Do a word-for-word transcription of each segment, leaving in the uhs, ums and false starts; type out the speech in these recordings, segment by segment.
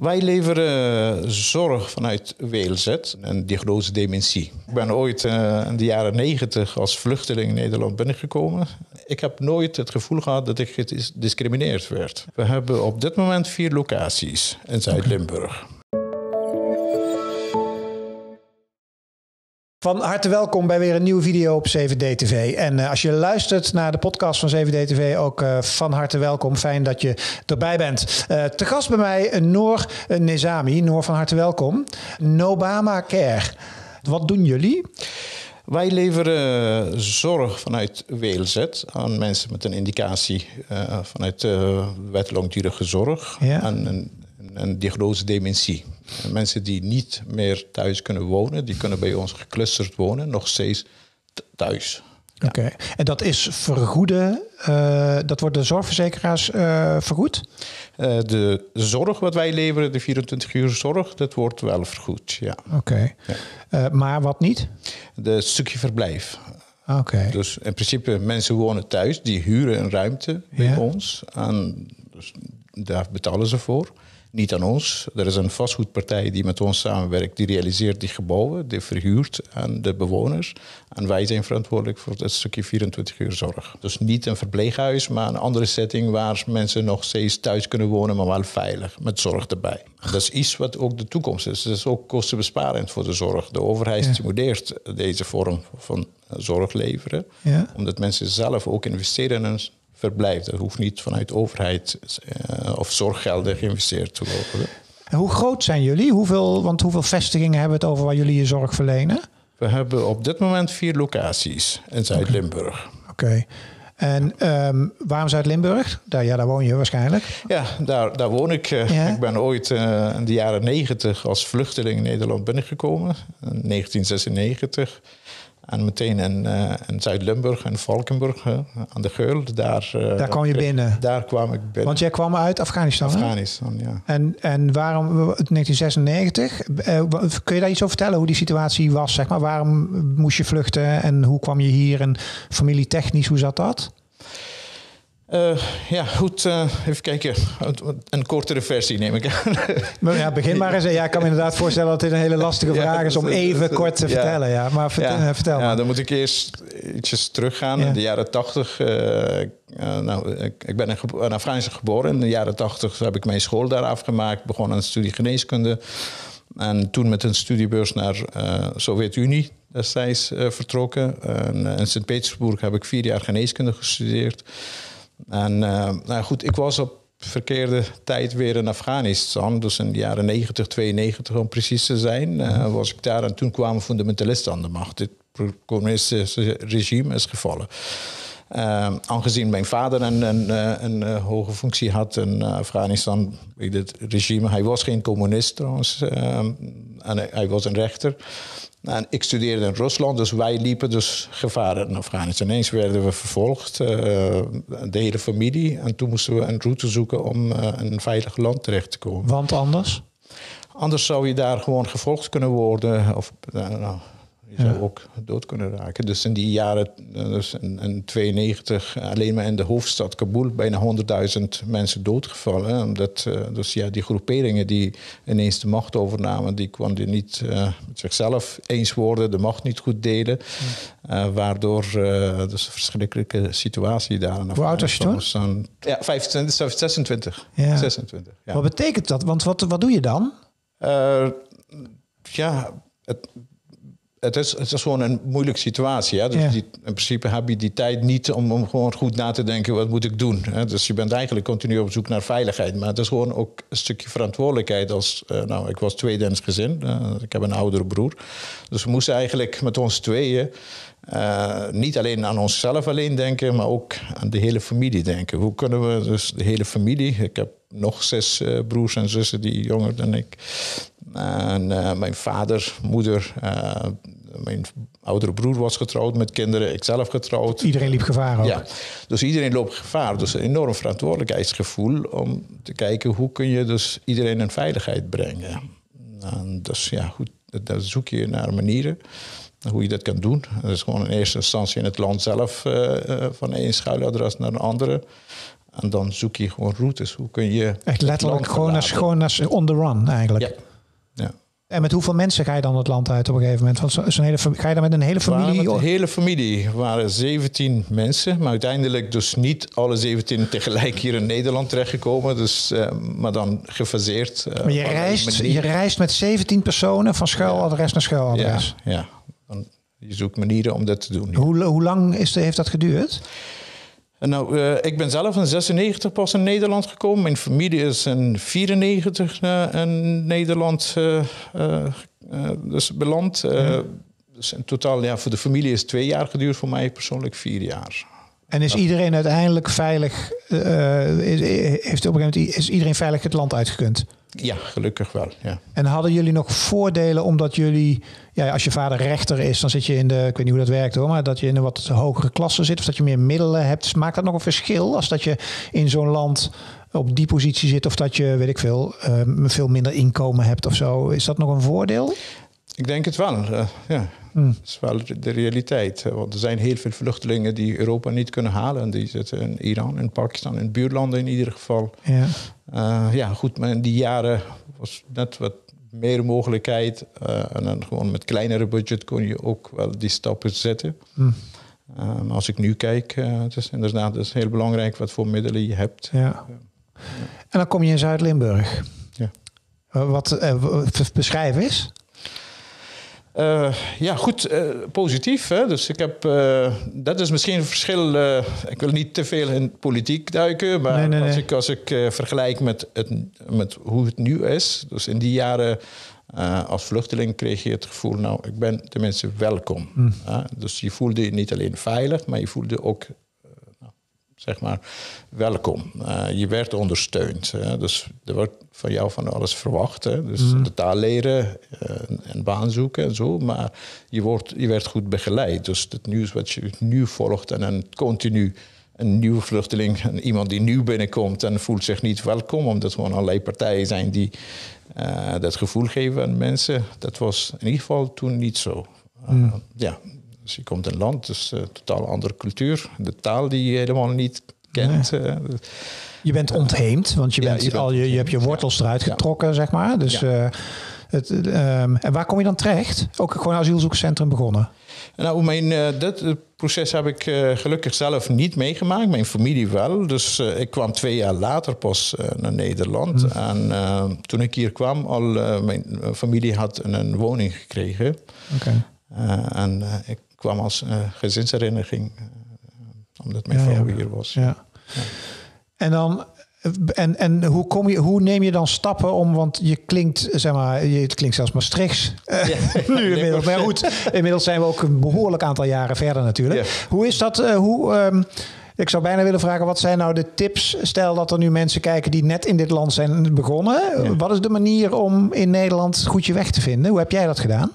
Wij leveren zorg vanuit W L Z, een diagnose dementie. Ik ben ooit uh, in de jaren negentig als vluchteling in Nederland binnengekomen. Ik heb nooit het gevoel gehad dat ik gediscrimineerd werd. We hebben op dit moment vier locaties in Zuid-Limburg. Van harte welkom bij weer een nieuwe video op zeven D T V. En uh, als je luistert naar de podcast van zeven D T V, ook uh, van harte welkom. Fijn dat je erbij bent. Uh, te gast bij mij Noor Nezami. Noor, van harte welkom. Nobama Care. Wat doen jullie? Wij leveren zorg vanuit W L Z aan mensen met een indicatie uh, vanuit uh, wet langdurige zorg. Ja. En een, een diagnose dementie. Mensen die niet meer thuis kunnen wonen, die kunnen bij ons geclusterd wonen, nog steeds thuis. Ja. Oké, okay. En dat is vergoeden, uh, dat wordt de zorgverzekeraars uh, vergoed? Uh, de zorg wat wij leveren, de vierentwintig uur zorg, dat wordt wel vergoed, ja. Oké, okay. ja. uh, maar wat niet? De stukje verblijf. Oké. Okay. Dus in principe, mensen wonen thuis, die huren een ruimte bij ja. ons. En dus daar betalen ze voor. Niet aan ons. Er is een vastgoedpartij die met ons samenwerkt. Die realiseert die gebouwen, die verhuurt aan de bewoners. En wij zijn verantwoordelijk voor het stukje vierentwintig uur zorg. Dus niet een verpleeghuis, maar een andere setting waar mensen nog steeds thuis kunnen wonen, maar wel veilig, met zorg erbij. Dat is iets wat ook de toekomst is. Dat is ook kostenbesparend voor de zorg. De overheid ja. stimuleert deze vorm van zorg leveren. Ja. Omdat mensen zelf ook investeren in een verblijf. Dat hoeft niet vanuit overheid uh, of zorggelden geïnvesteerd te worden. En hoe groot zijn jullie? Hoeveel, want hoeveel vestigingen hebben we het over waar jullie je zorg verlenen? We hebben op dit moment vier locaties in Zuid-Limburg. Oké. Okay. En um, waarom Zuid-Limburg? Daar, ja, daar woon je waarschijnlijk. Ja, daar, daar woon ik. Ja? Ik ben ooit uh, in de jaren negentig als vluchteling in Nederland binnengekomen. In negentien zesennegentig. En meteen in, uh, in Zuid-Limburg en Valkenburg, uh, aan de Geul. Daar, uh, daar kwam je binnen? Daar kwam ik binnen. Want jij kwam uit Afghanistan, Afghanistan, hè? ja. En, en waarom, negentien zesennegentig, uh, kun je daar iets over vertellen hoe die situatie was? Zeg maar? Waarom moest je vluchten en hoe kwam je hier? En familietechnisch, hoe zat dat? Uh, ja, goed. Uh, even kijken. Een kortere versie neem ik aan. Ja, begin maar eens. Ja, ik kan me inderdaad voorstellen dat dit een hele lastige vraag ja, is om even dat, kort te ja. vertellen. Ja, maar vertel, ja. vertel maar. Ja, dan moet ik eerst ietsjes teruggaan. Ja. In de jaren tachtig. Uh, uh, nou, ik, ik ben in, in Afghanistan geboren. In de jaren tachtig heb ik mijn school daar afgemaakt. Begon aan de studie geneeskunde. En toen met een studiebeurs naar uh, Sovjet-Unie destijds uh, vertrokken. En, uh, in Sint-Petersburg heb ik vier jaar geneeskunde gestudeerd. En uh, nou goed, ik was op verkeerde tijd weer in Afghanistan. Dus in de jaren negentig, tweeënnegentig om precies te zijn, uh, was ik daar. En toen kwamen fundamentalisten aan de macht. Het communistische regime is gevallen. Uh, aangezien mijn vader een, een, een, een, een hoge functie had in Afghanistan, bij dit regime. Hij was geen communist trouwens. Uh, en hij, hij was een rechter. En ik studeerde in Rusland, dus wij liepen dus gevaar in Afghanistan. Ineens werden we vervolgd, uh, de hele familie. En toen moesten we een route zoeken om uh, in een veilig land terecht te komen. Want anders? Anders zou je daar gewoon gevolgd kunnen worden. Of uh, nou, je zou ja. ook dood kunnen raken. Dus in die jaren, dus in, in tweeënnegentig, alleen maar in de hoofdstad Kabul, bijna honderdduizend mensen doodgevallen. Omdat uh, dus ja, die groeperingen die ineens de macht overnamen, die konden niet uh, met zichzelf eens worden, de macht niet goed delen. Uh, waardoor uh, dus een verschrikkelijke situatie daar. Hoe oud was je toen? Dan, ja, vijfentwintig, zesentwintig. Ja. zesentwintig ja. Wat betekent dat? Want wat, wat doe je dan? Uh, ja, het... Het is, het is gewoon een moeilijke situatie. Hè? Dus ja. die, in principe heb je die tijd niet om, om gewoon goed na te denken, wat moet ik doen? Hè? Dus je bent eigenlijk continu op zoek naar veiligheid. Maar het is gewoon ook een stukje verantwoordelijkheid. Als, uh, nou, ik was tweede in het gezin. Uh, ik heb een oudere broer. Dus we moesten eigenlijk met ons tweeën uh, niet alleen aan onszelf alleen denken, maar ook aan de hele familie denken. Hoe kunnen we dus de hele familie... Ik heb nog zes uh, broers en zussen die jonger dan ik. En uh, mijn vader, moeder, uh, mijn oudere broer was getrouwd met kinderen, ik zelf getrouwd. Iedereen liep gevaar ook. Ja, dus iedereen loopt gevaar. Dus een enorm verantwoordelijkheidsgevoel om te kijken hoe kun je dus iedereen in veiligheid brengen. En dus ja, goed, daar zoek je naar manieren hoe je dat kan doen. Dat is gewoon in eerste instantie in het land zelf uh, van één schuiladres naar een andere. En dan zoek je gewoon routes. Hoe kun je... Echt letterlijk gewoon als, gewoon als on the run eigenlijk. Ja. Ja. En met hoeveel mensen ga je dan het land uit op een gegeven moment? Want zo, zo'n hele, ga je dan met een hele familie? Met de hele familie waren zeventien mensen. Maar uiteindelijk dus niet alle zeventien tegelijk hier in Nederland terechtgekomen. Dus, uh, maar dan gefaseerd. Uh, maar je reist, je reist met zeventien personen van schuiladres naar schuiladres? Ja, ja. Dan, je zoekt manieren om dat te doen. Ja. Hoe, hoe lang is de, heeft dat geduurd? Nou, uh, ik ben zelf in zesennegentig pas in Nederland gekomen. Mijn familie is in vierennegentig uh, in Nederland uh, uh, uh, dus beland. Uh, ja. Dus in totaal, ja, voor de familie is twee jaar geduurd. Voor mij persoonlijk vier jaar. En is iedereen uiteindelijk veilig? Uh, is, heeft op een gegeven moment is iedereen veilig het land uitgekund? Ja, gelukkig wel. Ja. En hadden jullie nog voordelen omdat jullie, ja, als je vader rechter is, dan zit je in de, ik weet niet hoe dat werkt hoor, maar dat je in een wat hogere klasse zit of dat je meer middelen hebt. Maakt dat nog een verschil als dat je in zo'n land op die positie zit of dat je, weet ik veel, uh, veel minder inkomen hebt of zo? Is dat nog een voordeel? Ik denk het wel, uh, ja. Hmm. Dat is wel de realiteit. Want er zijn heel veel vluchtelingen die Europa niet kunnen halen. En die zitten in Iran, in Pakistan, in buurlanden in ieder geval. Ja, uh, ja goed, maar in die jaren was net wat meer mogelijkheid. Uh, en dan gewoon met kleinere budget kon je ook wel die stappen zetten. Hmm. Uh, maar als ik nu kijk, uh, het is inderdaad het is heel belangrijk wat voor middelen je hebt. Ja. Ja. En dan kom je in Zuid-Limburg. Ja. Wat uh, beschrijf eens? Uh, ja, goed, uh, positief. Hè? Dus ik heb, uh, dat is misschien een verschil. Uh, ik wil niet te veel in politiek duiken, maar nee, nee, nee. als ik, als ik uh, vergelijk met, het, met hoe het nu is. Dus in die jaren uh, als vluchteling kreeg je het gevoel, nou, ik ben tenminste welkom. Mm. Uh, dus je voelde je niet alleen veilig, maar je voelde ook, uh, nou, zeg maar, welkom. Uh, je werd ondersteund. Hè? Dus er wordt van jou van alles verwacht. Hè? Dus mm. de taal leren, uh, een baan zoeken en zo. Maar je, wordt, je werd goed begeleid. Dus het nieuws wat je nu volgt en dan continu een nieuwe vluchteling, iemand die nieuw binnenkomt en voelt zich niet welkom, omdat er gewoon allerlei partijen zijn die uh, dat gevoel geven aan mensen. Dat was in ieder geval toen niet zo. Uh, mm. Ja, dus je komt in een land, dus een uh, totaal andere cultuur. De taal die je helemaal niet kent. Nee. Uh, Je bent ontheemd, want je, ja, bent je, bent al, je, je hebt je wortels ja. eruit getrokken, ja. zeg maar. Dus, ja. uh, het, um, en waar kom je dan terecht? Ook gewoon asielzoekerscentrum begonnen? Nou, mijn, uh, dat proces heb ik uh, gelukkig zelf niet meegemaakt. Mijn familie wel. Dus uh, ik kwam twee jaar later pas uh, naar Nederland. Hmm. En uh, toen ik hier kwam, al uh, mijn familie had een woning gekregen. Okay. Uh, en uh, ik kwam als uh, gezinshereniging, uh, omdat mijn ja, vrouw ja. hier was. Ja. Ja. En dan, en, en hoe, kom je, hoe neem je dan stappen om, want je klinkt, zeg maar, je, het klinkt zelfs Maastrichts. Uh, ja. nu inmiddels. Maar goed, inmiddels zijn we ook een behoorlijk aantal jaren verder natuurlijk. Ja. Hoe is dat? Uh, hoe, um, ik zou bijna willen vragen, wat zijn nou de tips? Stel dat er nu mensen kijken die net in dit land zijn begonnen. Ja. Wat is de manier om in Nederland goed je weg te vinden? Hoe heb jij dat gedaan?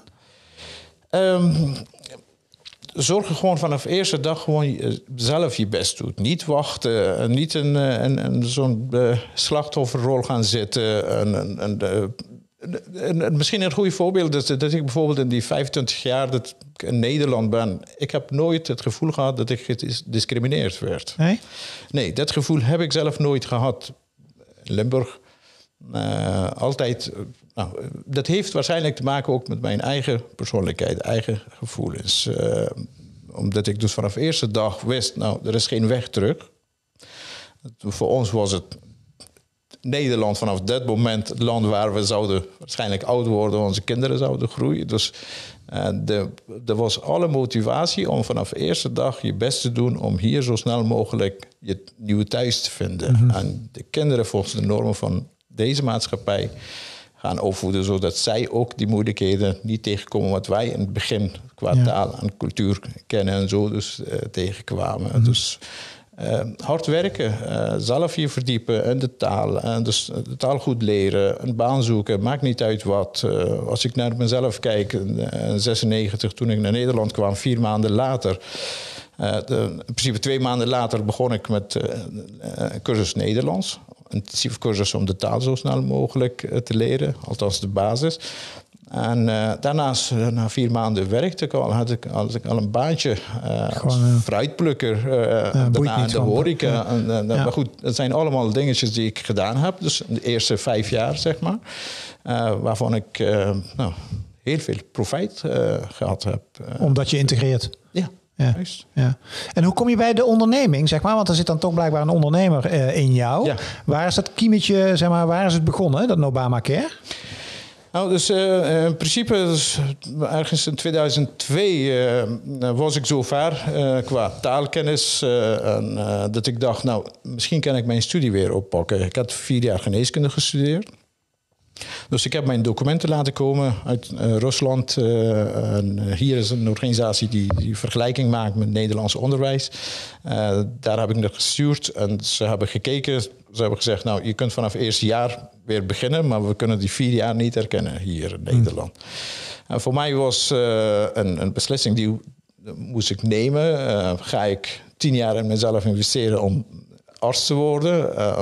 Um, Zorg er gewoon vanaf de eerste dag gewoon zelf je best doet. Niet wachten, niet in, in, in zo'n uh, slachtofferrol gaan zitten. En, en, en, uh, en, en misschien een goed voorbeeld is dat ik bijvoorbeeld in die vijfentwintig jaar dat ik in Nederland ben, ik heb nooit het gevoel gehad dat ik gediscrimineerd werd. Nee? Nee, dat gevoel heb ik zelf nooit gehad. In Limburg uh, altijd. Uh, Nou, dat heeft waarschijnlijk te maken ook met mijn eigen persoonlijkheid, eigen gevoelens. Uh, omdat ik dus vanaf de eerste dag wist, nou, er is geen weg terug. Voor ons was het Nederland vanaf dat moment het land waar we zouden waarschijnlijk oud worden, onze kinderen zouden groeien. Dus uh, de, er was alle motivatie om vanaf de eerste dag je best te doen om hier zo snel mogelijk je nieuwe thuis te vinden. Mm-hmm. En de kinderen volgens de normen van deze maatschappij gaan opvoeden, zodat zij ook die moeilijkheden niet tegenkomen wat wij in het begin qua ja. taal en cultuur kennen en zo dus uh, tegenkwamen. Mm-hmm. Dus uh, hard werken, uh, zelf je verdiepen in de taal, en dus de taal goed leren, een baan zoeken, maakt niet uit wat. Uh, als ik naar mezelf kijk, in zesennegentig toen ik naar Nederland kwam, vier maanden later, uh, de, in principe twee maanden later begon ik met uh, een cursus Nederlands. Een intensieve cursus om de taal zo snel mogelijk te leren, althans de basis. En uh, daarnaast, uh, na vier maanden werkte ik al, had ik, had ik al een baantje uh, Gewoon, als fruitplukker. Uh, ja, daarna de horeca. Ja. En, uh, ja. Maar goed, dat zijn allemaal dingetjes die ik gedaan heb. Dus de eerste vijf jaar, zeg maar. Uh, waarvan ik uh, nou, heel veel profijt uh, gehad heb. Uh, Omdat je integreert? Ja. Ja, ja. En hoe kom je bij de onderneming, zeg maar? Want er zit dan toch blijkbaar een ondernemer uh, in jou. Ja. Waar is dat kiemetje, zeg maar, waar is het begonnen, dat Obamacare? Nou, dus uh, in principe, dus, ergens in tweeduizend twee uh, was ik zo ver uh, qua taalkennis uh, en, uh, dat ik dacht, nou, misschien kan ik mijn studie weer oppakken. Ik had vier jaar geneeskunde gestudeerd. Dus ik heb mijn documenten laten komen uit uh, Rusland. Uh, en hier is een organisatie die, die vergelijking maakt met Nederlands onderwijs. Uh, daar heb ik dat gestuurd en ze hebben gekeken. Ze hebben gezegd, nou, je kunt vanaf het eerste jaar weer beginnen, maar we kunnen die vier jaar niet herkennen hier in Nederland. Hmm. En voor mij was uh, een, een beslissing die moest ik nemen. Uh, ga ik tien jaar in mezelf investeren om arts te worden? Uh,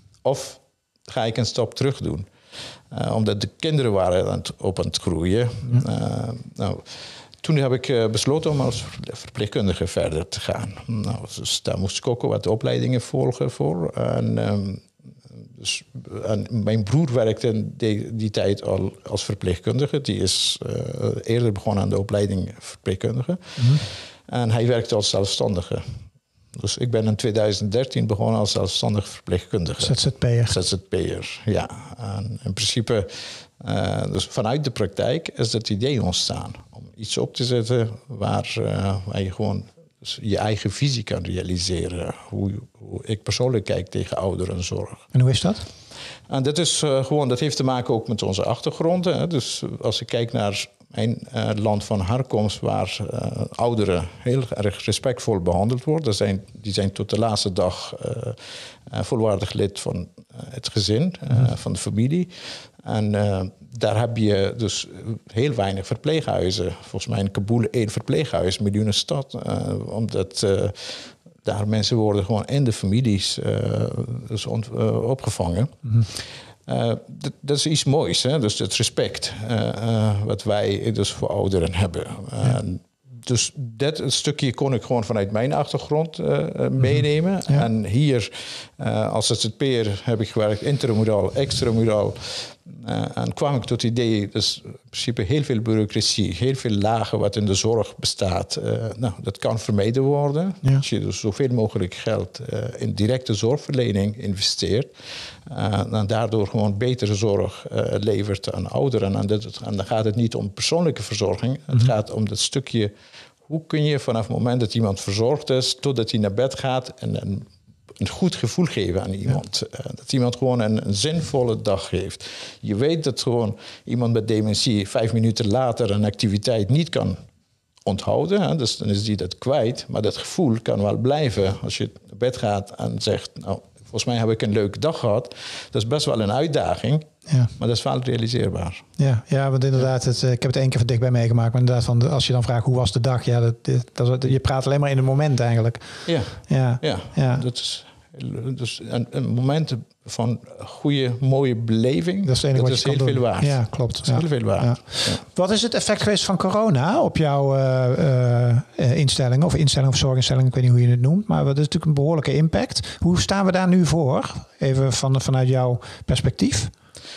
of ga ik een stap terug doen? Uh, omdat de kinderen waren aan het, op aan het groeien. Uh, nou, toen heb ik uh, besloten om als verpleegkundige verder te gaan. Nou, dus daar moest ik ook wat opleidingen volgen voor. En, um, dus, en mijn broer werkte in die, die tijd al als verpleegkundige. Die is uh, eerder begonnen aan de opleiding verpleegkundige. Mm-hmm. En hij werkte als zelfstandige. Dus ik ben in tweeduizend dertien begonnen als zelfstandig verpleegkundige. Z Z P'er. Z Z P'er, ja. En in principe, uh, dus vanuit de praktijk is het idee ontstaan om iets op te zetten waar, uh, waar je gewoon dus je eigen visie kan realiseren. Hoe, hoe ik persoonlijk kijk tegen ouderenzorg. En hoe is dat? En dat is uh, gewoon, dat heeft te maken ook met onze achtergronden. Hè. Dus als ik kijk naar mijn uh, land van herkomst, waar uh, ouderen heel erg respectvol behandeld worden. Zijn, die zijn tot de laatste dag uh, uh, volwaardig lid van uh, het gezin, uh, mm. van de familie. En uh, daar heb je dus heel weinig verpleeghuizen. Volgens mij in Kabul één verpleeghuis, miljoenenstad. Uh, omdat uh, daar mensen worden gewoon in de families uh, dus ont, uh, opgevangen. Mm. Uh, dat, dat is iets moois, hè? Dus het respect uh, uh, wat wij dus voor ouderen hebben. Ja. Uh, dus dat stukje kon ik gewoon vanuit mijn achtergrond uh, meenemen. Ja. En hier uh, als Z Z P'er heb ik gewerkt intramuraal, extramuraal. Uh, en kwam ik tot het idee, dus in principe heel veel bureaucratie, heel veel lagen wat in de zorg bestaat. Uh, nou, dat kan vermeden worden. Ja. Als je dus zoveel mogelijk geld uh, in directe zorgverlening investeert. Uh, en daardoor gewoon betere zorg uh, levert aan ouderen. En, dat, en dan gaat het niet om persoonlijke verzorging. Mm-hmm. Het gaat om dat stukje, hoe kun je vanaf het moment dat iemand verzorgd is, totdat hij naar bed gaat en een een goed gevoel geven aan iemand. Ja. Uh, dat iemand gewoon een, een zinvolle dag heeft. Je weet dat gewoon iemand met dementie vijf minuten later een activiteit niet kan onthouden. Hè? Dus dan is die dat kwijt. Maar dat gevoel kan wel blijven als je naar bed gaat en zegt, nou, volgens mij heb ik een leuke dag gehad. Dat is best wel een uitdaging. Ja. Maar dat is wel realiseerbaar. Ja, ja want inderdaad, het, ik heb het één keer van dichtbij meegemaakt. Maar inderdaad, van, als je dan vraagt hoe was de dag? Ja, dat, dat, dat, je praat alleen maar in het moment eigenlijk. Ja, ja. ja. ja. Dat is dus een, een moment van goede, mooie beleving. Dat is, dat is heel doen. veel waard. Ja, klopt. Dat is ja. heel veel waard. Ja. Ja. Wat is het effect geweest van corona op jouw uh, uh, instelling of instelling of zorginstelling? Ik weet niet hoe je het noemt. Maar dat is natuurlijk een behoorlijke impact. Hoe staan we daar nu voor? Even van, vanuit jouw perspectief.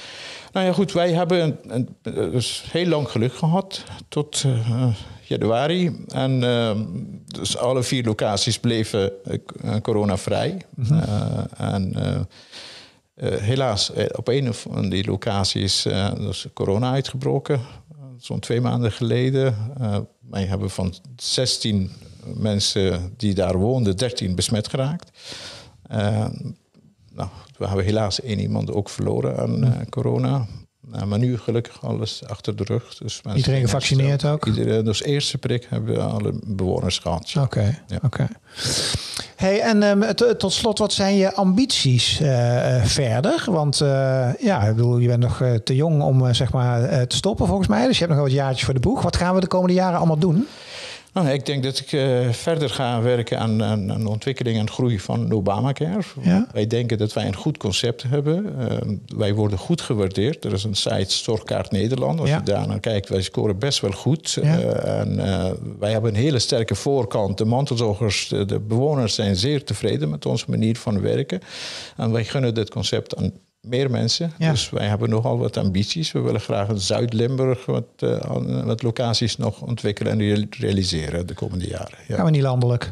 Nou ja, goed. Wij hebben een, een, dus heel lang geluk gehad tot uh, januari. En uh, dus alle vier locaties bleven uh, coronavrij. Mm-hmm. Uh, en uh, uh, helaas, uh, op een van die locaties is uh, dus corona uitgebroken. Uh, Zo'n twee maanden geleden. Uh, wij hebben van zestien mensen die daar woonden, dertien besmet geraakt. Uh, nou, we hebben helaas één iemand ook verloren aan uh, corona. Uh, maar nu gelukkig alles achter de rug. Dus iedereen gevaccineerd ook? Iedereen, dus eerste prik hebben we alle bewoners gehad. Oké, okay, ja. okay. Hey, en um, t- tot slot, wat zijn je ambities uh, verder? Want uh, ja, ik bedoel, je bent nog uh, te jong om uh, zeg maar uh, te stoppen volgens mij. Dus je hebt nog wel wat jaartjes voor de boeg. Wat gaan we de komende jaren allemaal doen? Nou, ik denk dat ik uh, verder ga werken aan, aan, aan de ontwikkeling en groei van Obamacare. Ja? Wij denken dat wij een goed concept hebben. Uh, wij worden goed gewaardeerd. Er is een site Zorgkaart Nederland. Als ja. je daar naar kijkt, wij scoren best wel goed. Ja. Uh, en, uh, wij hebben een hele sterke voorkant. De mantelzorgers, de, de bewoners zijn zeer tevreden met onze manier van werken. En wij gunnen dit concept aan meer mensen. Ja. Dus wij hebben nogal wat ambities. We willen graag in Zuid-Limburg wat, uh, wat locaties nog ontwikkelen en realiseren de komende jaren. Ja. Gaan we niet landelijk?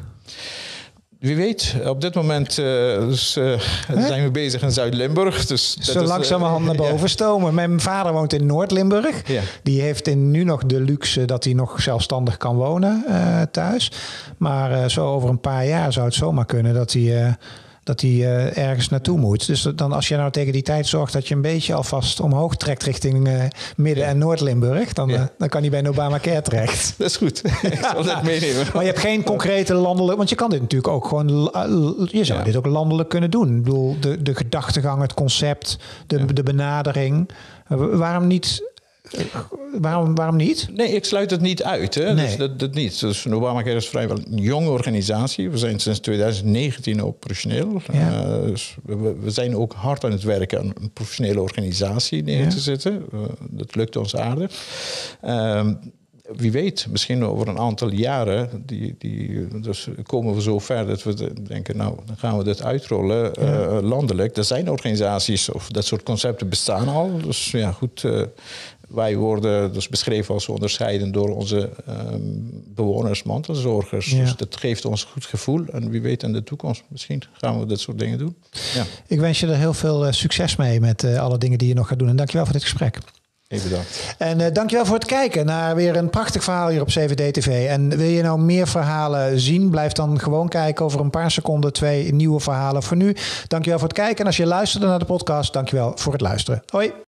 Wie weet, op dit moment uh, dus, uh, zijn we bezig in Zuid-Limburg. Dus Zo langzamerhand uh, naar boven ja. stomen. Mijn vader woont in Noord-Limburg. Ja. Die heeft in nu nog de luxe dat hij nog zelfstandig kan wonen uh, thuis. Maar uh, zo over een paar jaar zou het zomaar kunnen dat hij... Uh, dat hij uh, ergens naartoe moet. Dus dan als je nou tegen die tijd zorgt dat je een beetje alvast omhoog trekt richting uh, Midden- en Noord-Limburg, dan, ja. uh, dan kan hij bij een Obamacare terecht. Dat is goed. Ik zal dat meenemen. Maar je hebt geen concrete landelijk, want je kan dit natuurlijk ook gewoon, je zou ja. dit ook landelijk kunnen doen. Ik bedoel, de, de gedachtegang, het concept, de, ja. de benadering. Waarom niet... Waarom, waarom niet? Nee, ik sluit het niet uit. Hè? Nee. Dus dat, dat niet. Dus Obamacare is vrijwel een jonge organisatie. We zijn sinds twintig negentien operationeel. Ja. Uh, dus we, we zijn ook hard aan het werken aan een professionele organisatie neer ja. te zetten. Uh, dat lukt ons aardig. Uh, Wie weet, misschien over een aantal jaren die, die, dus komen we zo ver dat we denken, nou, dan gaan we dit uitrollen ja. uh, landelijk. Er zijn organisaties of dat soort concepten bestaan al. Dus ja, goed, uh, wij worden dus beschreven als onderscheiden door onze um, bewoners, mantelzorgers. Ja. Dus dat geeft ons een goed gevoel. En wie weet in de toekomst, misschien gaan we dat soort dingen doen. Ja. Ik wens je er heel veel uh, succes mee met uh, alle dingen die je nog gaat doen. En dankjewel voor dit gesprek. Heel bedankt. En uh, dankjewel voor het kijken naar weer een prachtig verhaal hier op zeven D T V. En wil je nou meer verhalen zien? Blijf dan gewoon kijken. Over een paar seconden twee nieuwe verhalen. Voor nu, dankjewel voor het kijken. En als je luisterde naar de podcast, dankjewel voor het luisteren. Hoi.